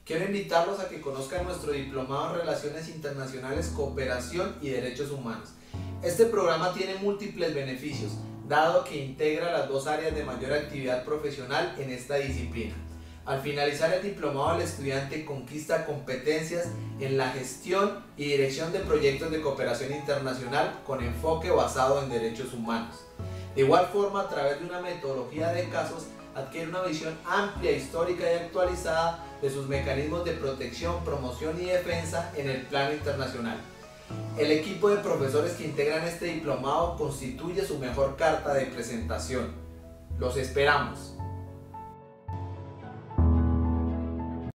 Quiero invitarlos a que conozcan nuestro diplomado en Relaciones Internacionales, Cooperación y Derechos Humanos. Este programa tiene múltiples beneficios, dado que integra las dos áreas de mayor actividad profesional en esta disciplina. Al finalizar el diplomado, el estudiante conquista competencias en la gestión y dirección de proyectos de cooperación internacional con enfoque basado en derechos humanos. De igual forma, a través de una metodología de casos, adquiere una visión amplia, histórica y actualizada de sus mecanismos de protección, promoción y defensa en el plano internacional. El equipo de profesores que integran este diplomado constituye su mejor carta de presentación. Los esperamos.